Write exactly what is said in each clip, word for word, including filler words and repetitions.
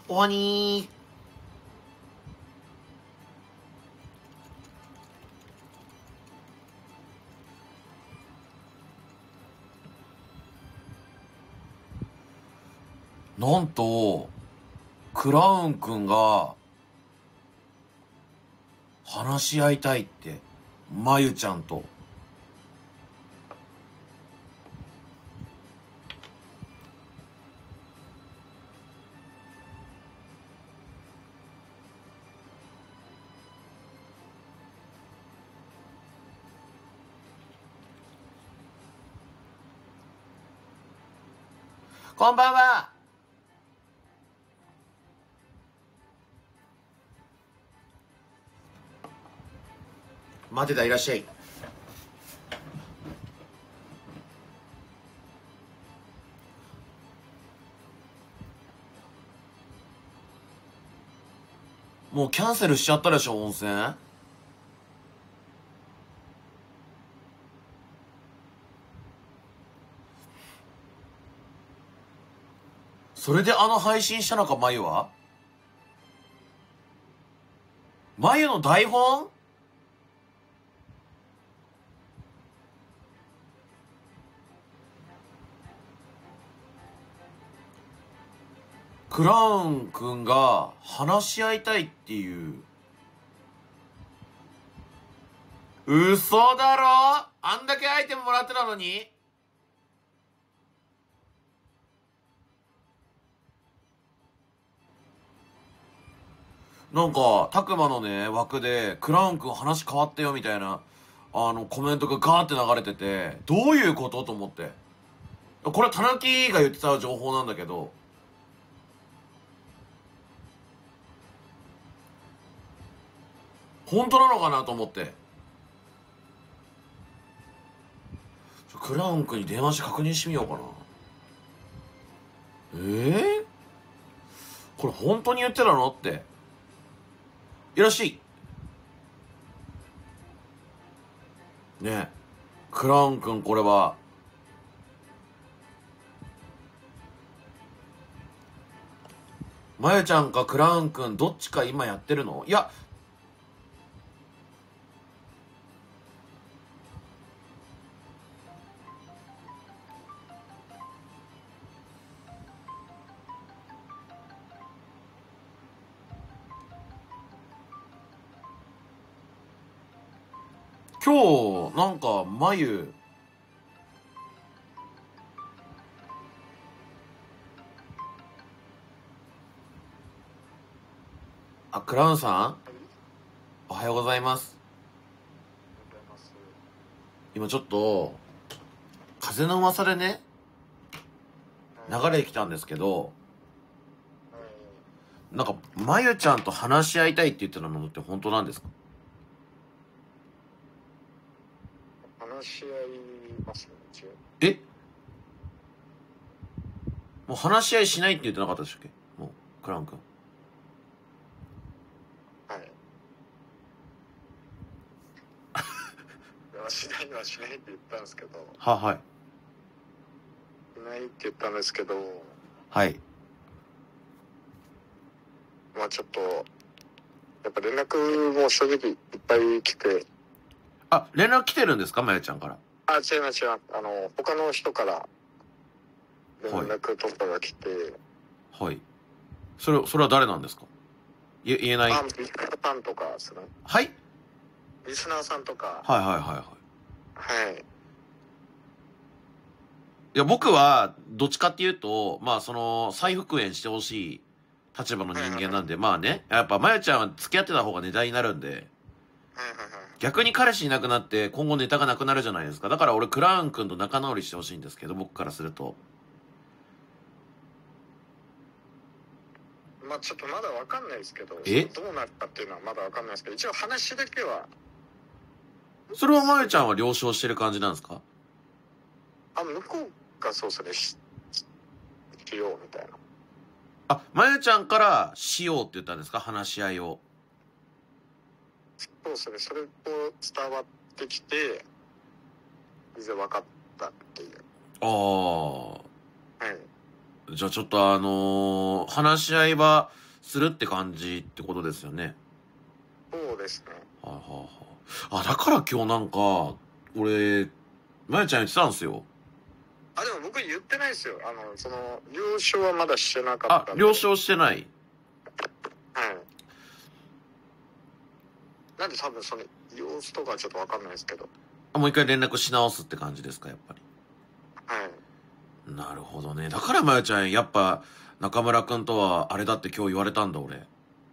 おわにー。なんと、クラウンくんが、話し合いたいって、まゆちゃんと。こんばんは。待てた、いらっしゃい。もうキャンセルしちゃったでしょ、温泉。それであの配信したのか、まゆは。まゆの台本？クラウンくんが話し合いたいっていう。嘘だろ？あんだけアイテムもらってたのに。なんか、たくまのね、枠で、クラウンくん話変わったよみたいな、あの、コメントがガーって流れてて、どういうことと思って。これはたぬきが言ってた情報なんだけど、本当なのかなと思って。クラウンくんに電話して確認してみようかな。えー、これ本当に言ってたのって。いらっしゃい。ねえ、クラウンくんこれは、まゆちゃんかクラウンくんどっちか今やってるの？いや、今日、なんか、まゆ、あ、クラウンさんおはようございます。今ちょっと、風の噂でね、流れてきたんですけど、なんか、まゆちゃんと話し合いたいって言ってたのって本当なんですか？ 話し合いますね、一応。 え？もう話し合いしないって言ってなかったでしたっけ？もう、クラウンくん。 はい。いやしないはしないって言ったんですけど、 は、はい。 しないって言ったんですけど、 はい。 まあちょっと、やっぱ連絡も正直いっぱい来て、 あ、連絡来てるんですか？まゆちゃんから。 あ、違います違います。あの、他の人から連絡とかが来て、 はい。それ、それは誰なんですか？言え、言えない。 あ、リスナーさんとかですね。 はい？ リスナーさんとか、 はいはいはいはい。 はい。 いや、僕は、どっちかっていうと、まあ、その、再復縁してほしい立場の人間なんで、まあね、やっぱ、まゆちゃんは付き合ってた方がネタになるんで、 はいはいはい。 逆に彼氏いなくなって、今後ネタがなくなるじゃないですか。だから俺、クラウン君と仲直りしてほしいんですけど、僕からすると。 まあちょっとまだわかんないですけど、 え？ どうなるかっていうのはまだわかんないですけど、一応話だけは、 それはまゆちゃんは了承してる感じなんですか？ あ、向こうがそうですね、し、しようみたいな。 あ、まゆちゃんからしようって言ったんですか？話し合いを。 そうですね、それを伝わってきて、全然分かったっていう。 ああ。 はい。 じゃあちょっとあのー話し合いはするって感じってことですよね。 そうですね。 はいはいはい。あ、だから今日なんか、俺、まゆちゃん言ってたんですよ。 あ、でも僕言ってないですよ。あの、その、了承はまだしてなかあった、んで。 了承してない。 はい。なんで多分その、様子とかはちょっとわかんないですけど。 あ、もう一回連絡し直すって感じですか、やっぱり。 はい。 なるほどね。だからまゆちゃん、やっぱ、中村くんとはあれだって今日言われたんだ、俺。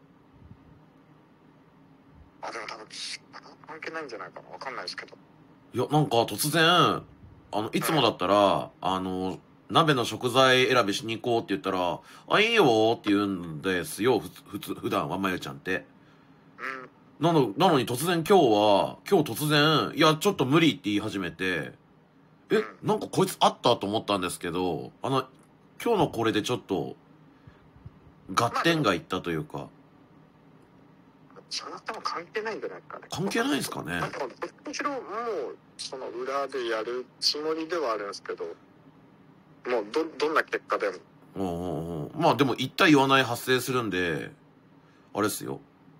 あ、でも多分、関係ないんじゃないかな。わかんないですけど。 いや、なんか突然、あの、いつもだったら、あの、鍋の食材選びしに行こうって言ったら、あ、いいよって言うんですよ、ふつ普通、普段はまゆちゃんって。 うん。 なの、なのに突然今日は、今日突然、いや、ちょっと無理って言い始めて、え、 うんなんかこいつあったと思ったんですけど、あの、今日のこれでちょっと、合点がいったというか、 それは多分関係ないんじゃないですかね。 関係ないですかね。 まあ、でも、どっちろもう、その裏でやるつもりではあるんですけど、もう、ど、どんな結果でも。 うんうんうん。まあでも言った言わない発生するんで、あれっすよ。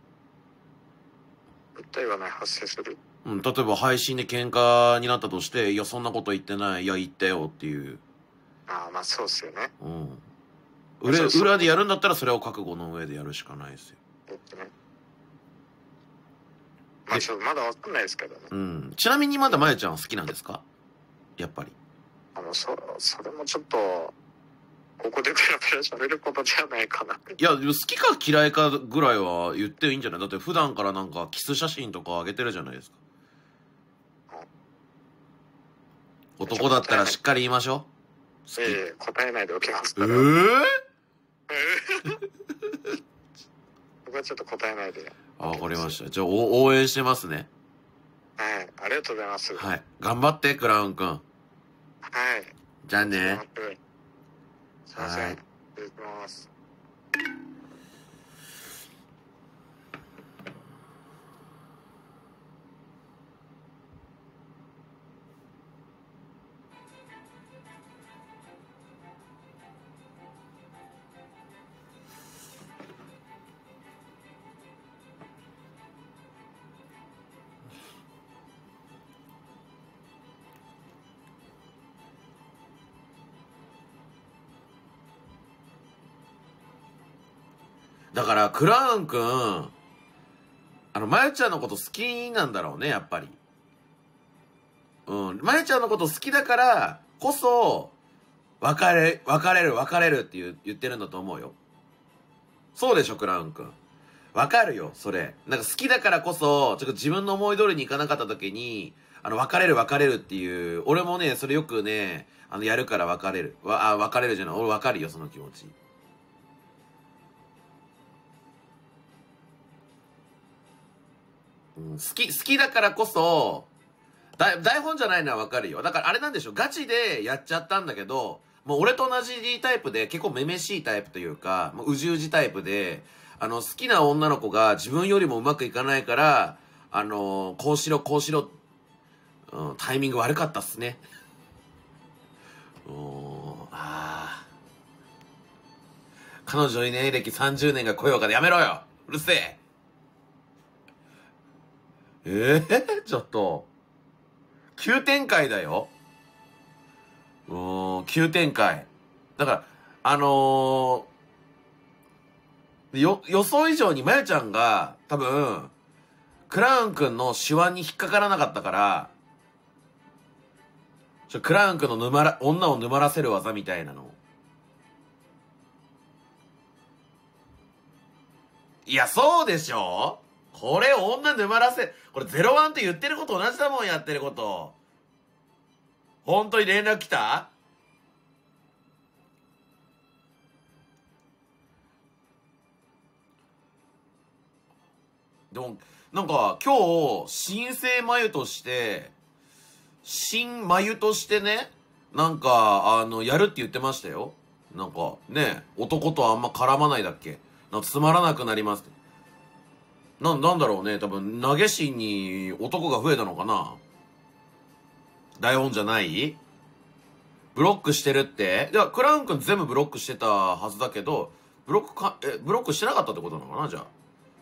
絶対はない発生する。 うん、例えば配信で喧嘩になったとして、いや、そんなこと言ってない、いや、言ったよっていう。 ああ、まあそうっすよね。 うん。裏、 そうそう裏でやるんだったらそれを覚悟の上でやるしかないですよ。 えっとね。まあちょっとまだわかんないですけどね。 うん。ちなみにまだまゆちゃんは好きなんですか？やっぱり。 あの、そ、それもちょっと、ここでペラペラ喋ることじゃないかな。 いや、好きか嫌いかぐらいは言っていいんじゃない？だって普段からなんかキス写真とか上げてるじゃないですか。男だったらしっかり言いましょう。好き。 ええ答えないでおきますから。 えー、 僕はちょっと答えないで。 あ、わかりました。じゃあ、お応援してますね。 はい。ありがとうございます。 はい。頑張って、クラウンくん。 はい。 じゃあね。 すいません。 はい失礼します。 だから、クラウンくん、あの、まゆちゃんのこと好きなんだろうね、やっぱり。うん。まゆちゃんのこと好きだから、こそ、別れ、別れる、別れるって言う言ってるんだと思うよ。そうでしょ、クラウンくん。わかるよ、それ。なんか好きだからこそ、ちょっと自分の思い通りにいかなかった時に、あの、別れる別れるっていう、俺もね、それよくね、あの、やるから別れる。わ、あ、別れるじゃない。俺わかるよ、その気持ち。うん、好き、好きだからこそ、だ台本じゃないのはわかるよ。だからあれなんでしょ、ガチでやっちゃったんだけど、もう俺と同じタイプで、結構めめしいタイプというか、もううじうじタイプで、あの、好きな女の子が自分よりもうまくいかないから、あの、こうしろ、こうしろ、うん、タイミング悪かったっすね。うーん、あー。彼女いねえ歴さんじゅうねんが来ようからやめろよ、うるせえ。ええー、ちょっと。急展開だよ。うーん、急展開。だから、あのー、よ、予想以上にまゆちゃんが、多分、クラウンくんの手腕に引っかからなかったから、ちょ、クラウンくんの沼ら、女を沼らせる技みたいなの。いや、そうでしょ？これ女沼らせ、これゼロワンって言ってること同じだもん、やってること。本当に連絡来た？でも、なんか、今日、新生眉として、新眉としてね、なんか、あの、やるって言ってましたよ。なんか、ね、男とあんま絡まないだっけ？なんかつまらなくなりますって。な、なんだろうね、多分、投げ師に男が増えたのかな？台本じゃない？ ブロックしてるって。いや、クラウン君全部ブロックしてたはずだけど、ブロックか、え、ブロックしてなかったってことなのかなじゃあ。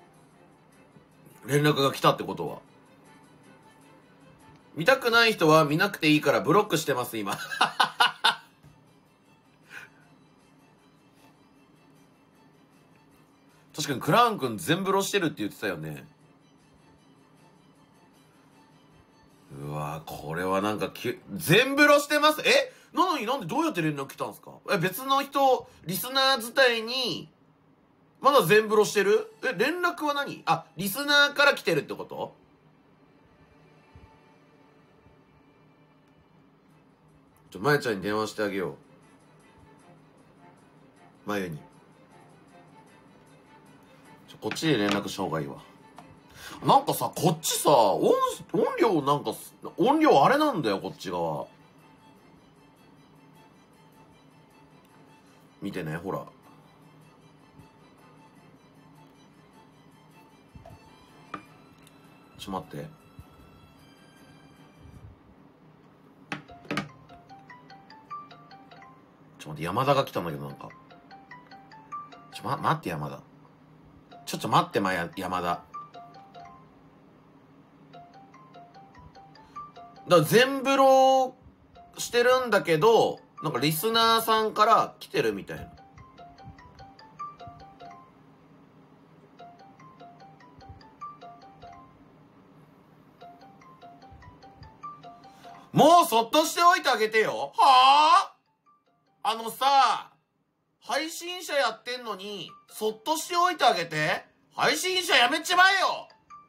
連絡が来たってことは。見たくない人は見なくていいからブロックしてます、今。確かにクラウン君全ブロしてるって言ってたよね。うわこれはなんかき全ブロしてます。えなのになんでどうやって連絡来たんですか？え、別の人、リスナー伝いに、まだ全ブロしてる？え、連絡は何？あ、リスナーから来てるってこと？ちょ、まゆちゃんに電話してあげよう。まゆに。ちょ、こっちで連絡した方がいいわ。なんかさ、こっちさ、音、音量なんか、音量あれなんだよ、こっち側。見てね、ほら。ちょ、待って。ちょ、待って、山田が来たんだけど、なんか。ちょ、ま、待って、山田。ちょっと待って、ま、や、山田。だから全ブロしてるんだけど、なんかリスナーさんから来てるみたいな。もうそっとしておいてあげてよ。はあ？あのさ、配信者やってんのに、そっとしておいてあげて。配信者やめちまえよ。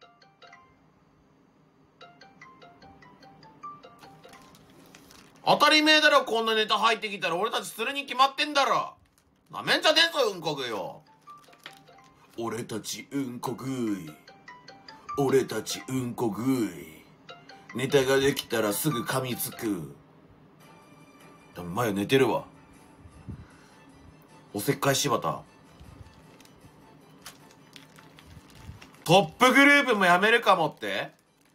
当たり前だろ、こんなネタ入ってきたら俺たちするに決まってんだろ。なめんじゃねえぞ、うんこぐよ。俺たちうんこぐい。俺たちうんこぐい。ネタができたらすぐ噛みつく。でも前寝てるわ。おせっかい柴田。トップグループもやめるかもって？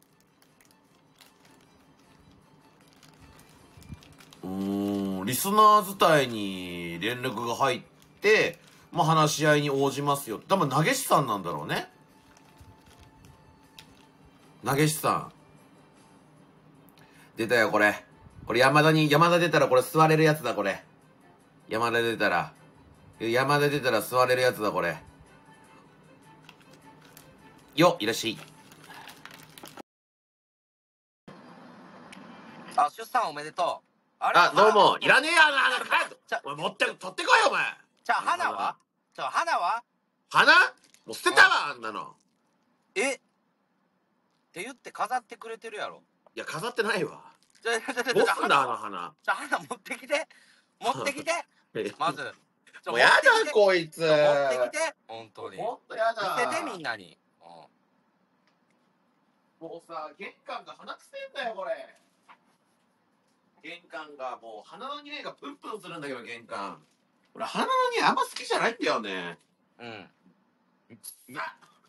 うーん、リスナー伝いに連絡が入って、まあ話し合いに応じますよ。多分、投げ師さんなんだろうね。投げ師さん。出たよ、これ。これ山田に、山田出たらこれ座れるやつだ、これ。山田出たら。山田出たら座れるやつだ、これ。よ、いらっしゃい。 あ、出産おめでとう。ああ、どうも。いらねえやな、 ちゃお前持って、取ってこいよ、お前。 じゃあ花はじゃあ花は花もう捨てたわ、あんなの。 えって言って飾ってくれてるやろ。 いや、飾ってないわ。 じゃあ、じゃあ、 どうじゃあ、 すんだ、あの花。 じゃあ花持ってきて。持ってきて。まず。 もうやだ、こいつ。 持ってきて。本当に。 ほんとやだ。 見せて、みんなに。 もうさ、玄関が鼻くせえんだよ、これ。玄関がもう鼻の匂いがプンプンするんだけど、玄関。俺鼻の匂いあんま好きじゃないんだよね。 うん。 な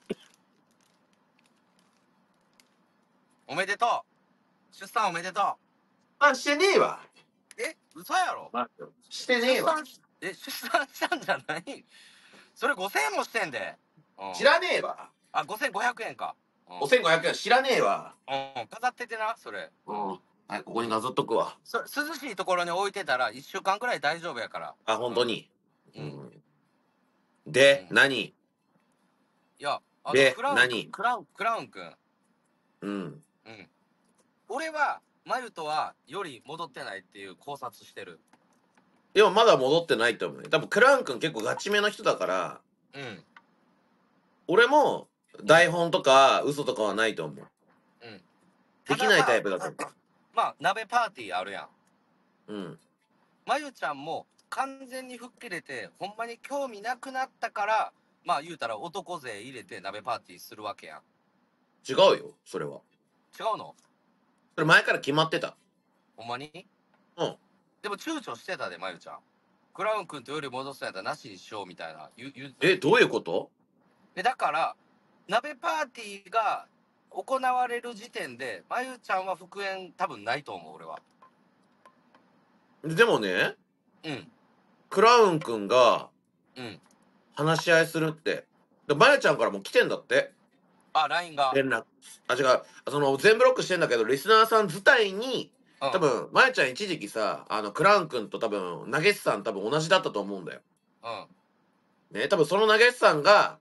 おめでとう。出産おめでとう。 あ、してねえわ。 え嘘やろ。 してねえわ。 え、出産したんじゃない？それごせんえんもしてんで。 知らねえわ。 あ、ごせんごひゃくえんか。 ごせんごひゃくえん知らねえわ。 うん、飾っててな、それ。 うん。はい、ここになぞっとくわ。 それ涼しいところに置いてたらいっしゅうかんくらい大丈夫やから。 あ、本当に。 うん。 で、 うん何？ いや、あのでクラウン何クラウンクラウンくん。 うん。 うん。俺はマユとはより戻ってないっていう考察してる。 でもまだ戻ってないと思うよ。多分クラウン君結構ガチめの人だから、 うん。 俺も台本とか嘘とかはないと思う。 うん。 できないタイプだと思まあ鍋パーティーあるやん。 う。うん。 まゆちゃんも完全に吹っ切れてほんまに興味なくなったから、まあ言うたら男勢入れて鍋パーティーするわけやん。 違うよ、それは。 違うの？ それ前から決まってた。 ほんまに？ うん。 でも躊躇してたで、まゆちゃん。クラウン君とより戻すんやったらなしにしようみたいな。言う言うえ、どういうこと？ でだから鍋パーティーが行われる時点でまゆちゃんは復縁多分ないと思う、俺は。 でもね、 うんクラウンくんがうん話し合いするって。で、まやちゃんからも来てんだって。 あ ライン が連絡。あ、違う。その、全ブロックしてんだけど、リスナーさん自体に、 うん多分、まやちゃん一時期さ、あの、クラウンくんと多分、ナゲスさん多分同じだったと思うんだよ。 うんね、多分そのナゲスさんが、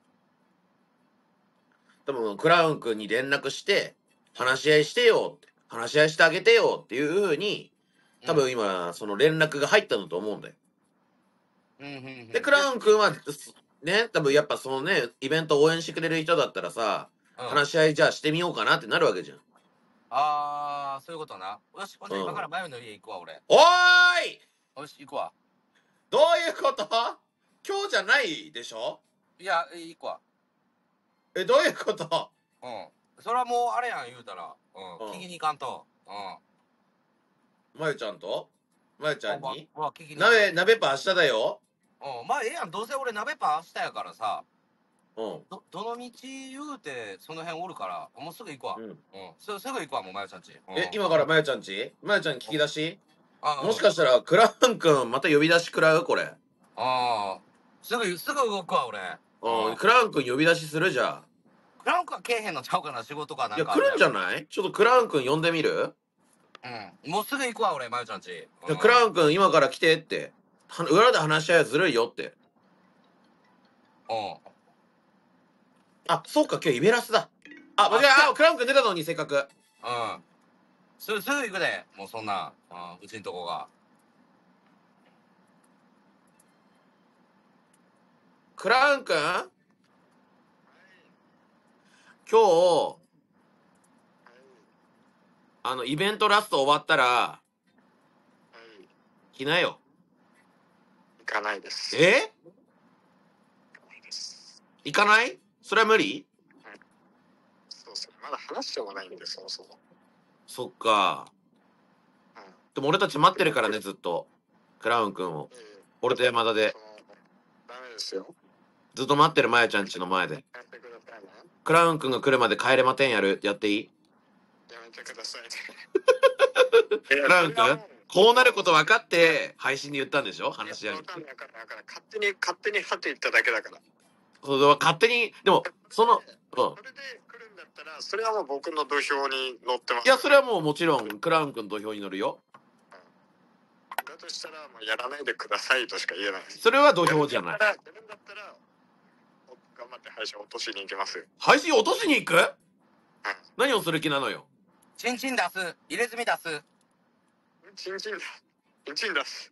多分、クラウンくんに連絡して、話し合いしてよって、話し合いしてあげてよっていう風に、多分今、その連絡が入ったんだと思うんだよ。 うんうんうんで、クラウンくんは、ね、多分やっぱそのね、イベント応援してくれる人だったらさ、 うん話し合いじゃあしてみようかなってなるわけじゃん。 ああそういうことな。よしほんじゃうん今からマヨの家行くわ俺。 おーいよし行くわ。 どういうこと？今日じゃないでしょ？ いや行くわ。 え、どういうこと？ うんそれはもうあれやん言うたら、うんうん聞きに行かんと。うんまゆちゃんとまゆちゃんにうわ聞きに行鍋、鍋パン明日だよ。 うんまあええやんどうせ俺鍋パン明日やからさ。 うん。 どどの道言うてその辺おるからもうすぐ行くわ。 うん。 うんすすぐ行くわもうマヨちゃんち。うんえ、今からまゆちゃんちまゆちゃんに聞き出しあもしかしたら、クラウンくんまた呼び出し食らうこれ。 ああすぐすぐ動くわ俺。 うん。 うんクラウンくん呼び出しするじゃクラウンかけえへんのちゃうかな仕事かん。 ないんかや、来るんじゃんないちょっとクラウンくん呼んでみる？ うんもうすぐ行くわ俺マヨちゃんち。 じゃあクラウンくん今から来てって。は裏で話し合いはずるいよって。 うんあ、そうか、今日イベラスだ。あ、間違えあ、クラウンくん出たのに、せっかく。 うんすぐすぐ行くでもうそんな、うん、うちんとこが。 クラウンくん今日、あの、イベントラスト終わったら、 はい来なよ。 行かないです。 え行かないです。 行かないそれは無理そうそう。まだ話してもないんで、そもそも。 そっか。 うん。 でも俺たち待ってるからね、ずっと。クラウンくんを。 ええ俺と山田でそ。のダメですよ。 ずっと待ってるまやちゃんちの前で。 やめてくださいね。 クラウンくんが来るまで帰れまてんやるやっていいやめてくださいね。 クラウンくんこうなること分かって配信で言ったんでしょ話し合いわ。かんないから、だから勝手に、勝手にはって言っただけだから。 それは勝手に、でも、その、うん。 それで来るんだったら、それはもう僕の土俵に乗ってます。 いや、それはもうもちろん、クラウンくん土俵に乗るよ。 だとしたら、もうやらないでくださいとしか言えないです。 それは土俵じゃない。 やるんだったら、お頑張って配信落としに行きますよ。 配信落としに行くうん。 何をする気なのよ。 チンチン出す入れ墨出す。 チンチンだ。チンチン出す。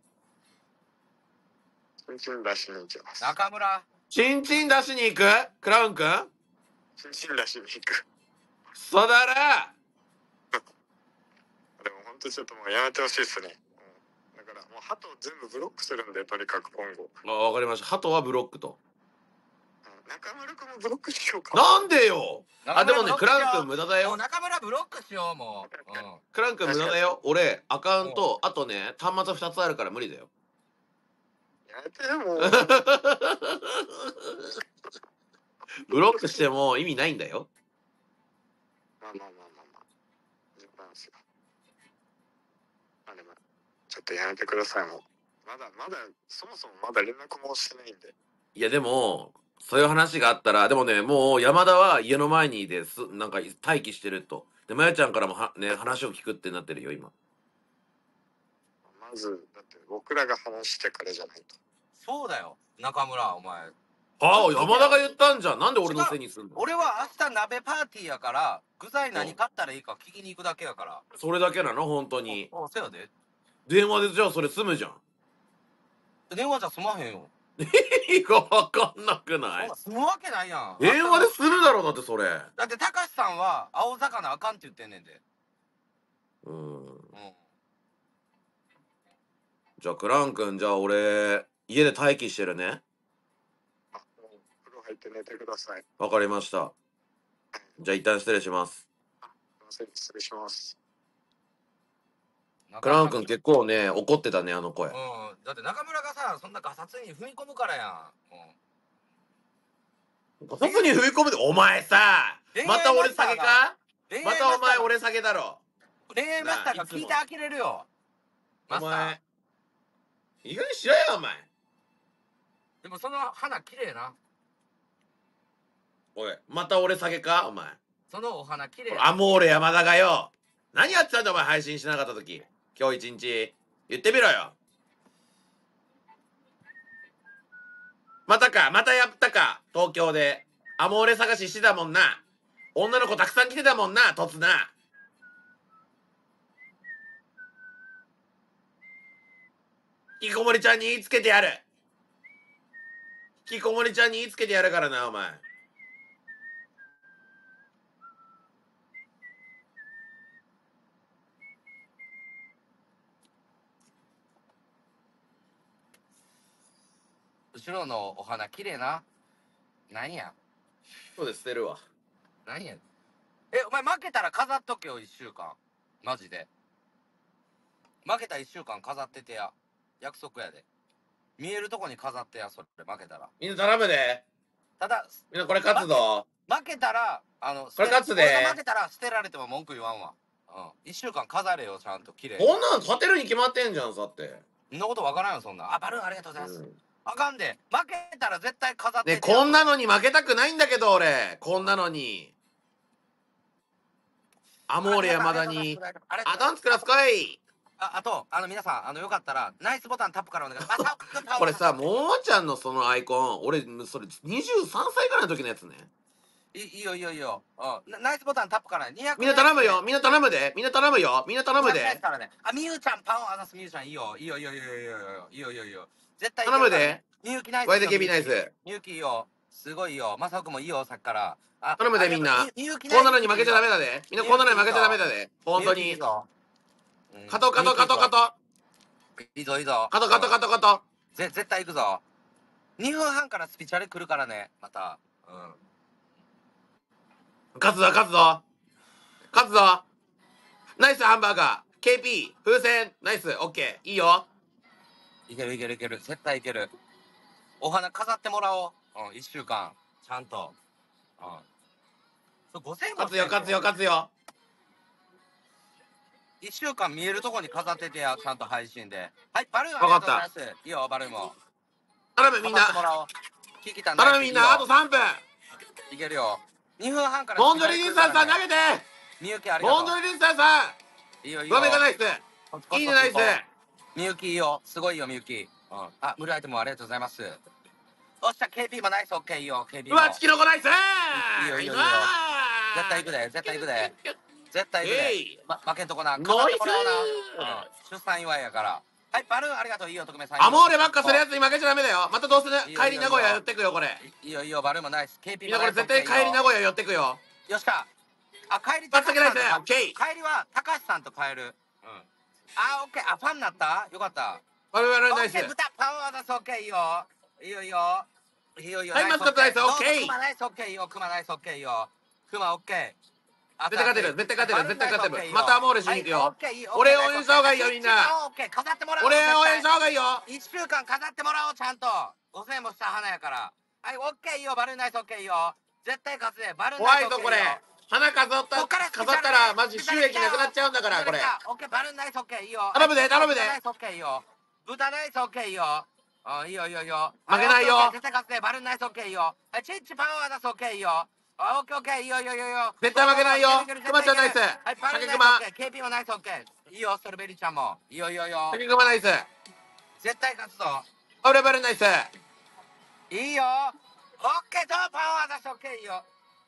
チンチン出しに行きます。 中村チンチン出しに行くクラウンくんチンチン出しに行く。 そうだらでも本当ちょっともうやめてほしいっすね。うん、だからもう鳩を全部ブロックするんで、とにかく今後。 あ、わかりました。ハトはブロックと。 うん、中丸くんもブロックしようか。 なんでよあ、でもね、クラウンくん無駄だもうよ。 中村ブロックしようもう、うん、 クラウンくん無駄だよ。俺、アカウント、あとね、端末ふたつあるから無理だよ。 やめてもう。 ブロックしても意味ないんだよ。 まあまあまあまあまあ。冗談ですよ。あでもちょっとやめてくださいもう。まだまだそもそもまだ連絡もしてないんで。 いや、でも、そういう話があったら、でもね、もう山田は家の前にです、なんか待機してると。で、まやちゃんからもはね、話を聞くってなってるよ、今。 まずだって僕らが話してからじゃないと。 そうだよ中村お前。 ああ、山田が言ったんじゃん。なんで俺のせいにすんの俺は明日鍋パーティーやから具材何買ったらいいか聞きに行くだけやから。 それだけなの本当に。 あせやで電話でじゃあそれ済むじゃん。 電話じゃ済まへんよ。 意味がわかんなくない済むわけないやん。 電話でするだろ、だってそれ。 だって高橋さんは青魚あかんって言ってんねんで。 うん。 うんじゃあクラン君、じゃあ俺、家で待機してるね。 あ、もう風呂入って寝てください。 わかりました。じゃあ一旦失礼します。 すいません、失礼します。 クラウン君結構ね、怒ってたね、あの声。 うんだって中村がさそんなガサツに踏み込むからやん。うんガサツに踏み込むで、お前さまた俺下げかまたお前俺下げだろ。 恋愛マスターが聞いて呆れるよマスターお前いい加減にしろよお前。 でもその花綺麗な。 おいまた俺酒かお前。 そのお花綺麗アモーレ山田がよ、何やってたんだお前、配信しなかった時。今日一日言ってみろよ。またか、またやったか。東京でアモーレ探ししてたもんな。女の子たくさん来てたもんな、とつな。引きこもりちゃんに言いつけてやる。引きこもりちゃんに言いつけてやるからなお前。 後ろのお花綺麗な。なんやそうで捨てるわ。 なんやえ、お前負けたら飾っとけよ、一週間。マジで。負けた一週間飾っててや。約束やで。見えるとこに飾ってや、それ負けたら。 みんな頼むで。 ただ、 みんなこれ勝つぞ。 負けたら、あの、 これ勝つで俺が負けたら捨てられても文句言わんわ。うん。一週間飾れよ、ちゃんと綺麗に。 こんなん勝てるに決まってんじゃん、さって。 そんなことわからんよ、そんな。あ、バルーンありがとうございます。 うんあかんで。負けたら絶対飾ってね、 てやこんなのに負けたくないんだけど、俺。こんなのに。アモーレ山田に。あ、ドン作らすこい。 あ、あと、あの、皆さん、あの、よかったら、ナイスボタンタップからお願いします。あ、タップこれさ、ももちゃんのそのアイコン、俺、それにじゅうさんさいぐらいの時のやつね。 いいいよいいよいいよ。うんなナイスボタンタップからにひゃくみんな頼むよ。みんな頼むで。みんな頼むよ。みんな頼むで。 からね。あ、みゆちゃん、パンをあざすみゆちゃん、いいよ。いいよいいよいいよいいよいいよいいよいいよ。絶対頼むで。 みゆきナイス。 ワイドケビナイス。 みゆきいいよ。すごいいいよ。まさおくんもいいよ、さっきから。あ頼むでみんな。 みゆきこんなのに負けちゃダメだで。みんなこんなのに負けちゃダメだで。本当に。 カカトカトカトカト。 いいぞいいぞ。 カトカトカトカト。 ぜ絶対行くぞ。にふんはんからスピチャレ来るからね。また。うん。 勝つぞ勝つぞ勝つぞ。ナイスハンバーガー ケーピー 風船ナイスオッケーいいよ。 いけるいけるいける絶対いける。お花飾ってもらおう。うん、いっしゅうかんちゃんと。うん、それごせんえんも勝つよ勝つよ勝つよ。 いっしゅうかん見えるとこに飾っててや、ちゃんと配信で。はい、バルーン分かった。 ありがとうございます。いいよバルーンも頼むみんな。 キキタン頼むみんな。あとさんぷんいけるよ。にふんはんからモンジョリリンサーさん投げて。 みゆきありがとう。 モンジョリリンサーさんいいよいいよ。 上目がナイスいいねナイス。 みゆきいいよ。すごいよみゆき。うん、あ、無料アイテムありがとうございます。おっしゃ ケーピー もナイスオッケーいいよ ケーピー も。 うわチキノコナイス。 いいよいいよいいよ。絶対行くで絶対行くで絶対行くで、ま、負けんとこな。 ナイス。 飾ってもらおうな。うん、出産祝いやから。はい、バルーンありがとう。いいよ、特命さん。 アモーレばっかするやつに負けちゃダメだよ。またどうする。帰り名古屋寄ってくよこれ。 いいよいいよ、バルーンもナイス。ケーピーみんなこれ絶対帰り名古屋寄ってくよ。 よっしゃ。あ、帰りバッチリナイスオッケー。 帰りは高橋さんと帰る。うん。あ、オッケー。あ、ファンになった？よかった。 バルーンナイス。 オッケー、豚パワーだす。オッケーいいよ。いいよいいよ。いいよいいよ。 はい、マスコットナイスオッケー。 クマナイスオッケーいいよ。クマナイスオッケーいいよ。クマオッケー。 絶対勝てる絶対勝てる絶対勝てる。またアモーレしに行くよ。俺応援した方がいいよみんな。俺応援した方がいいよ。 いっしゅうかん飾ってもらおうちゃんと。ごせんえんもした花やから。はい、オッケーいいよ。バルーンナイスオッケーいいよ。絶対勝つで。バルーンナイスオッケーいいよ。 怖いぞこれ。花飾った飾ったらマジ収益なくなっちゃうんだからこれ。 オッケー、バルーンナイスオッケーいいよ。 頼むで頼むで。 ナイスオッケーいいよ。豚ナイスオッケーいいよ。あ、いいよいいよいいよ。 負けないよ。 絶対勝つで。バルーンナイスオッケーいいよ。はい、チッチパワー出すオッケーいいよ。あ、オッケーオッケーいいよいいよいいよ。 絶対負けないよ。クマちゃんナイス。 はい、バルーンナイスオッケー。ケーピー もナイスオッケー。いいよ、ストロベリーちゃんも。いいよいいよいいよ。 竹クマナイス。 絶対勝つぞ。 俺バルーンナイス。 いいよ。オッケーとパワー出すオッケーいいよ。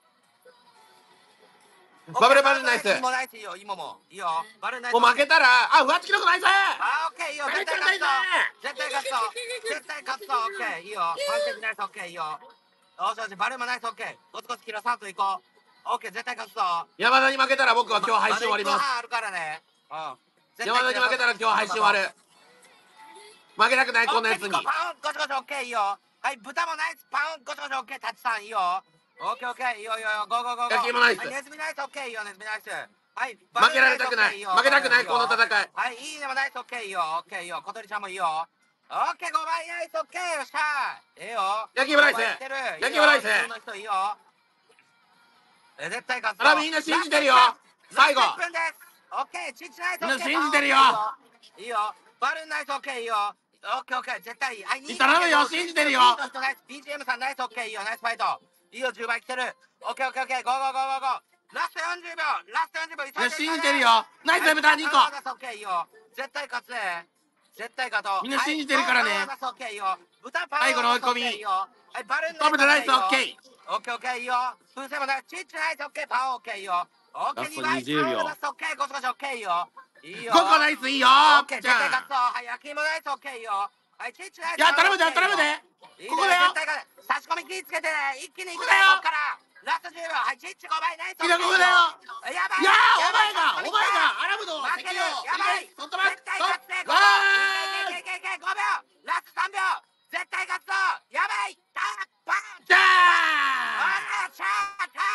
バブルバルーンナイス。 もナイスいいよ、今も。いいよ。バルーンナイス。 もう負けたら、あ、ふわちきのこナイス。 あ、オッケーいいよ。絶対勝つぞ。絶対勝つぞ。絶対勝つぞ。オッケーいいよ。パンチナイスオッケーいいよ。よしよし、バルーンもナイスオッケー。コツコツキロさんと行こう。オッケー、絶対勝つぞ。 山田に負けたら僕は今日配信終わります。 あるからね。うん。 山田に負けたら今日配信終わる。負けたくないこんなやつに。 パンゴチゴチオッケーいいよ。はい、豚もナイス。パンゴチゴチオッケー。タッチさんいいよ。オッケーオッケーいいよいいよ。ゴーゴーゴーゴー。 焼き芋ナイス。 ネズミナイスオッケーいいよ。ネズミナイス。はい。 負けられたくない。負けたくないこの戦い。 はい、いいねもナイスオッケーいいよ。オッケーいいよ。小鳥ちゃんもいいよ。オッケーごばいナイスオッケーよっしゃー。ええよ。 焼き芋ナイス。焼き芋ナイス。 の人いいよ。え、絶対勝つ。 あらみんな信じてるよ。最後。 いっぷんです。オッケー、チッチナイスオッケー。 みんな信じてるよ。 いいよ。 バルーンナイスオッケーいいよ。オッケーオッケー絶対いい。はい、に頼むよ信じてるよ。 ビージーエム さんナイスオッケーいいよ。ナイスファイト。いいよじゅうばい来てる。オッケーオッケーオッケーゴーゴーゴーゴーゴー。ラストよんじゅうびょう。ラストよんじゅうびょう。 いや信じてるよ。ナイスエブターにこ。 オッケーいいよ。絶対勝つね。絶対勝とう。 みんな信じてるからね。 オッケーいいよ。豚パン最後の追い込み。 はいバルーントムとナイスオッケー。 オッケーオッケーいいよ。風船もナイスチッチナイスオッケーパンオッケーいいよ。オッケーにばい。 ラストにじゅうびょう。 ラストオッケーゴシゴシオッケーいいよ。いいよ。 ゴゴナイスいいよ。 オッケー絶対勝つぞ。はい焼き芋ナイスオッケーいいよ。はいチッチナイス。 いや頼むで頼むで。ここだよ。 差し込み気ぃつけてね。一気に行くよ。ここからラストじゅうびょう。はいチッチごばいナイス。 いやここだよ。 やばい。 いやお前がお前がアラブの負ける。やばい。 ソフトバンク絶対勝つね。 わーい。いけいけいけいけごびょう。ラストさんびょう。絶対勝つぞ。やばい。タッパン。 じゃあーチャータ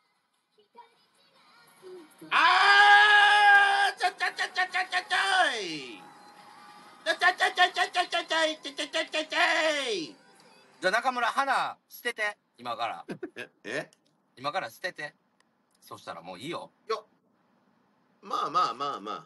ー。 あーちゃちゃちゃちゃちゃちゃちゃいちゃちゃちゃちゃちゃちゃちゃちゃいちゃちゃちゃちゃちゃい。 じゃあ中村花捨てて今からええ今から捨てて。そしたらもういいよ。 よまあまあまあまあ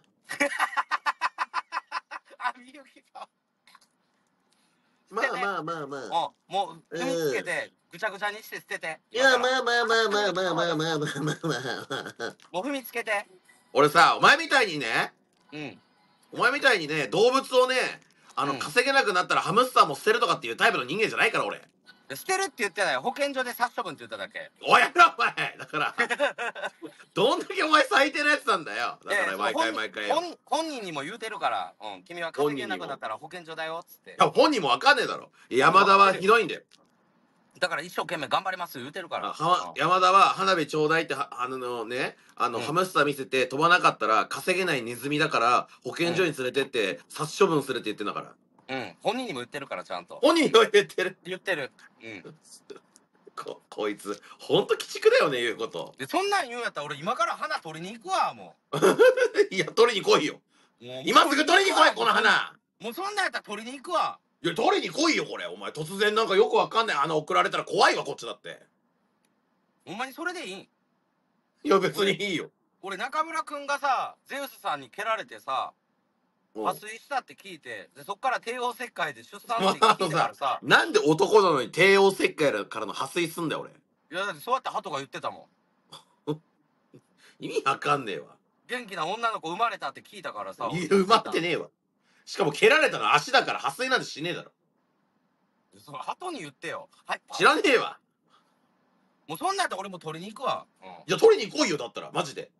あみゆきさんまあまあまあまあおもう踏みつけてぐちゃぐちゃにして捨てて。 いやまあまあまあまあまあまあまあまあまあまあもう踏みつけて。 俺さお前みたいにねうんお前みたいにね動物をねあの、 うん稼げなくなったらハムスターも捨てるとかっていうタイプの人間じゃないから俺。 捨てるって言ってないよ。保健所で殺処分って言っただけ。 おいやろお前だからどんだけお前最低なやつなんだよ。だから毎回毎回よ。 本本人にも言うてるから、うん、君は稼げなくなったら保健所だよっつって。 いや本人もわかんねえだろ。山田はひどいんだよ。 だから一生懸命頑張ります言うてるから。 は山田は花火ちょうだいってはあのねあの、 うんハムスター見せて飛ばなかったら稼げないネズミだから保健所に連れてって殺処分するって言ってんだから。 うん本人にも言ってるからちゃんと。 本人は言ってる。 言ってる。うんここいつほんと鬼畜だよね言うこと。 でそんなん言うんやったら俺今から花取りに行くわもいや取りに来いよ。 う。もう今すぐ取りに来いこの花。 もうそんなんやったら取りに行くわ。 いや取りに来いよこれ。お前突然なんかよくわかんない花送られたら怖いわこっちだって。 ほんまにそれでいいん？ いや別にいいよ。 俺中村くんがさゼウスさんに蹴られてさうん破水したって聞いて、でそっから帝王切開で出産って聞いてからさなんで男なのに帝王切開からの破水すんだよ俺。 いやだってそうやって鳩が言ってたもん。 意味わかんねえわ。 元気な女の子生まれたって聞いたからさ。 いや埋まってねえわ。しかも蹴られたの足だから破水なんてしねえだろ。 その鳩に言ってよ。はい知らねえわ。 もうそんなんやったら俺も取りに行くわ。うんいや取りに来いよだったらマジで。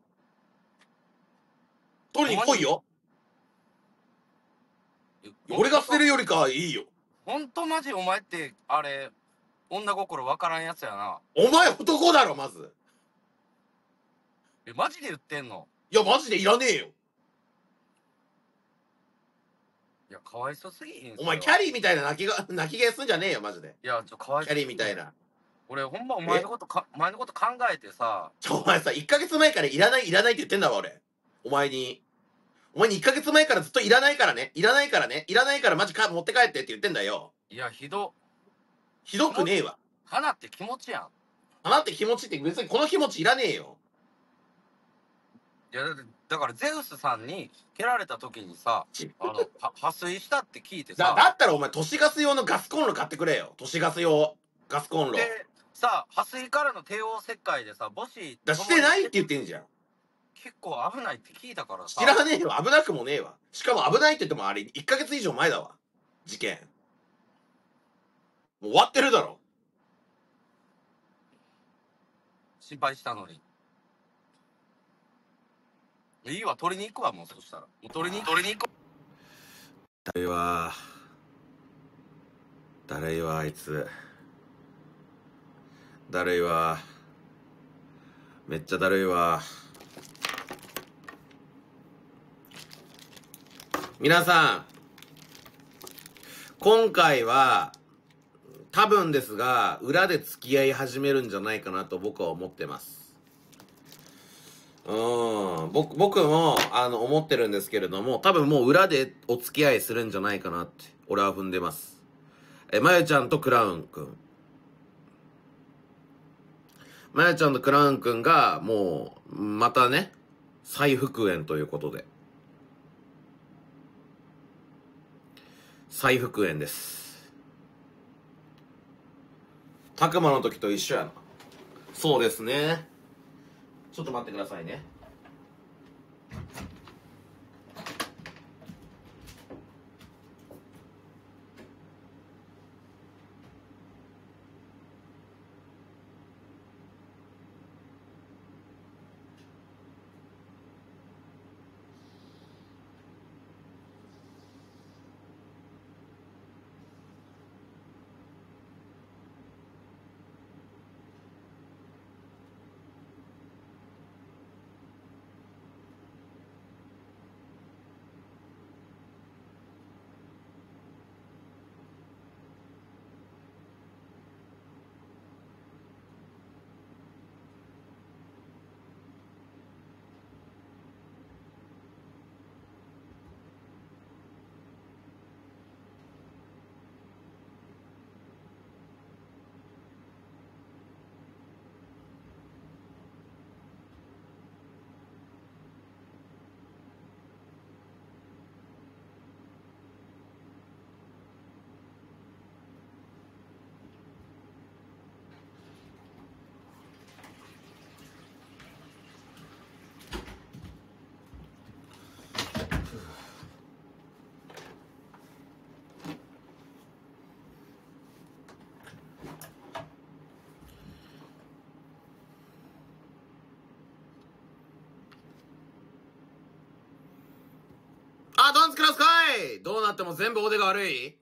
取りに来いよ。俺が捨てるよりかはいいよ。 ほんとマジお前ってあれ女心わからんやつやな。 お前男だろまず。 えマジで言ってんの？ いやマジでいらねえよ。 いやかわいそうすぎひん。 お前キャリーみたいな泣きが泣き芸すんじゃねえよマジで。 いやちょかわいそう。 キャリーみたいな。 俺ほんまお前のことかお前のこと考えてさ。 ちょお前さいっかげつまえからいらないいらないって言ってんだわ俺。お前にお前にいっかげつまえからずっといらないからねいらないからねいらないからマジか持って帰ってって言ってんだよ。 いやひど。 ひどくねえわ。 花って気持ちやん。 花って気持ちって別にこの気持ちいらねえよ。 いやだってだからゼウスさんに蹴られた時にさあのは破水したって聞いてさ。 だだったらお前都市ガス用のガスコンロ買ってくれよ。都市ガス用ガスコンロ。 でさ破水からの帝王切開でさ母子だしてないって言ってんじゃん。 結構危ないって聞いたからさ。 知らねえよ危なくもねえわ。しかも危ないって言ってもあれいっかげつ以上前だわ事件。もう終わってるだろ。 心配したのに。いいわ取りに行くわもうそしたら。もう取りに取りに行く。 だるいわだるいわあいつだるいわめっちゃだるいわ。皆さん今回は多分ですが裏で付き合い始めるんじゃないかなと僕は思ってます。うん僕僕もあの思ってるんですけれども多分もう裏でお付き合いするんじゃないかなって俺は踏んでます。えまゆちゃんとクラウンくんまゆちゃんとクラウンくんがもうまたね再復縁ということで再復縁です。たくまの時と一緒やな。そうですね。ちょっと待ってくださいね。あ、ドンツクラスかい。どうなっても全部おでが悪い。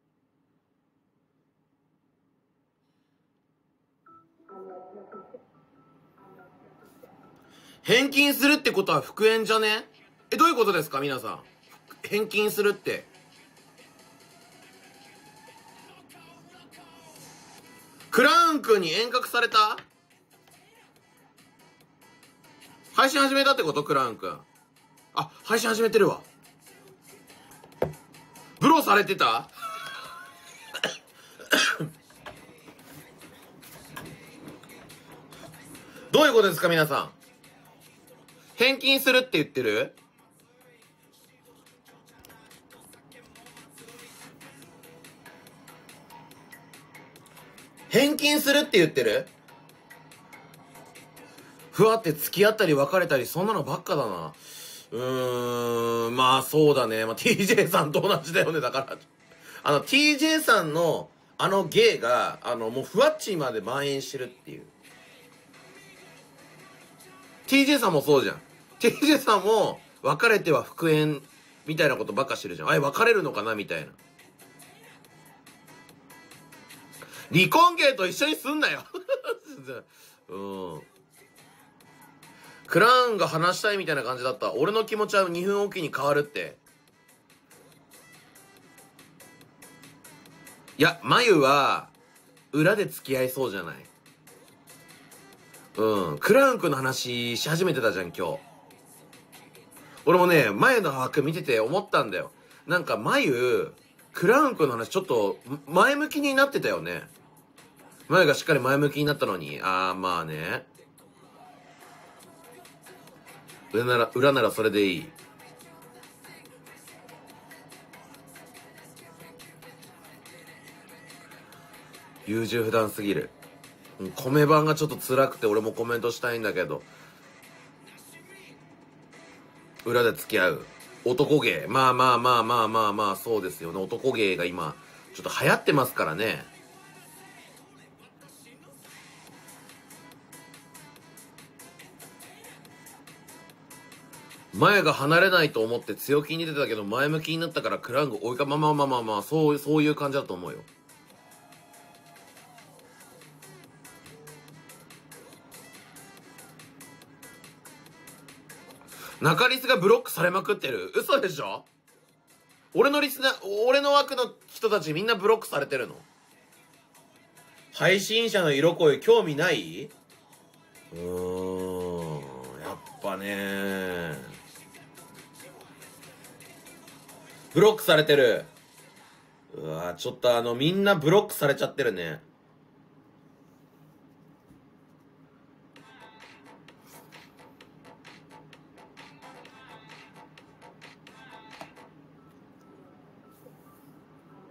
返金するってことは復縁じゃね？え、どういうことですか皆さん。返金するって。クラウン君に遠隔された？配信始めたってこと？クラウン君。あ、配信始めてるわ。ブローされてた？どういうことですか皆さん。返金するって言ってる？返金するって言ってる？ふわって付き合ったり別れたりそんなのばっかだな。うーん、まあそうだね。まあ ティージェー さんと同じだよね。だから、あの ティージェー さんのあの芸が、あのもうふわっちーまで蔓延してるっていう。ティージェー さんもそうじゃん。ティージェー さんも別れては復縁みたいなことばっかしてるじゃん。あれ別れるのかなみたいな。離婚芸と一緒にすんなよ。うん。クラウンが話したいみたいな感じだった。俺の気持ちはにふんおきに変わるって。いや、まゆは裏で付き合いそうじゃない。うん。クラウン君の話し始めてたじゃん今日。俺もね、まゆの枠見てて思ったんだよ。なんかまゆクラウン君の話ちょっと前向きになってたよね。まゆがしっかり前向きになったのに。あーまあね、裏なら裏ならそれでいい。優柔不断すぎる。米版がちょっと辛くて俺もコメントしたいんだけど、裏で付き合う男芸、まあまあまあまあまあまあそうですよね。男芸が今ちょっと流行ってますからね。前が離れないと思って強気に出てたけど前向きになったからクラウンが追いかまあまあまあまあまあそうそういう感じだと思うよ。中リスがブロックされまくってる。嘘でしょ？俺のリスナー、俺の枠の人たちみんなブロックされてるの？配信者の色恋興味ない？うーん、やっぱねブロックされてる。うわちょっとあのみんなブロックされちゃってるね。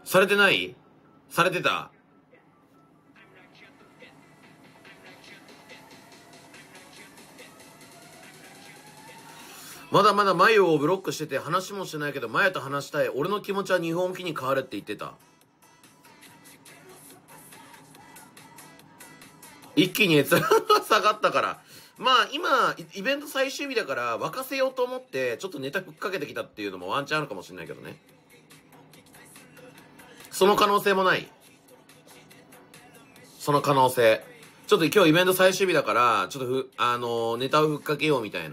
されてない？されてた？まだまだマユをブロックしてて話もしてないけど、マユと話したい。俺の気持ちは日本機に変わるって言ってた。一気に閲覧が下がったから。まあ今、イベント最終日だから沸かせようと思って、ちょっとネタふっかけてきたっていうのもワンチャンあるかもしれないけどね。その可能性もない。その可能性。ちょっと今日イベント最終日だから、ちょっとふ、あのー、ネタをふっかけようみたいな。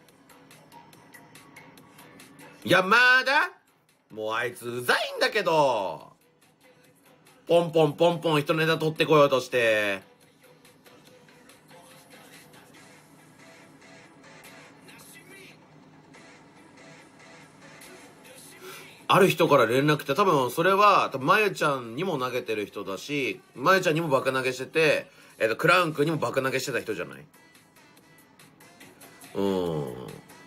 いや、まだもうあいつうざいんだけど。ポンポンポンポン人ネタ取ってこようとして。ある人から連絡って、多分それは、多分まゆちゃんにも投げてる人だし、まゆちゃんにも爆投げしてて、えっと、クラウン君にも爆投げしてた人じゃない？うーん。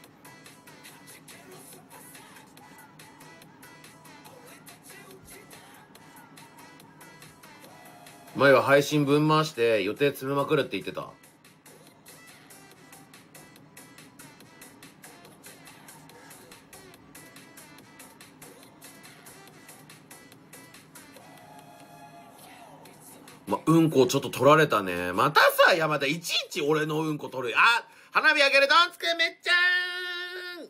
前は配信分回して予定詰めまくるって言ってた。ま、うんこちょっと取られたね。またさ、山田いちいち俺のうんこ取る。あ、花火あげる、どんつくめっちゃーん。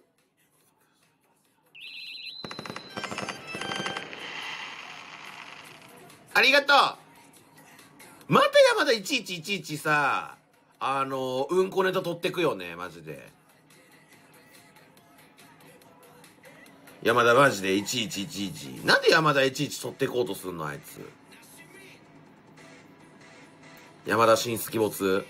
ありがとう。また山田いちいちいちいちさ、あの、うんこネタ取ってくよね、マジで。山田マジでいちいちいちいち。なんで山田いちいち取ってこうとすんの、あいつ。山田新月没。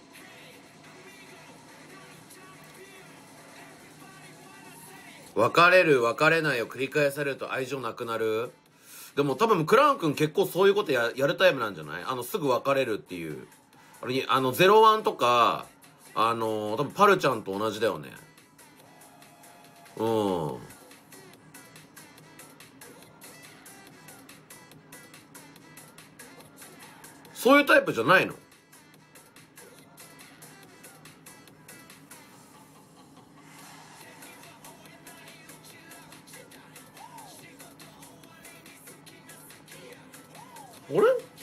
別れる別れないを繰り返されると愛情なくなる。でも多分クラウン君結構そういうことややるタイプなんじゃない？あのすぐ別れるっていう。あれにあのゼロワンとかあの多分パルちゃんと同じだよね。うん。そういうタイプじゃないの？あれ？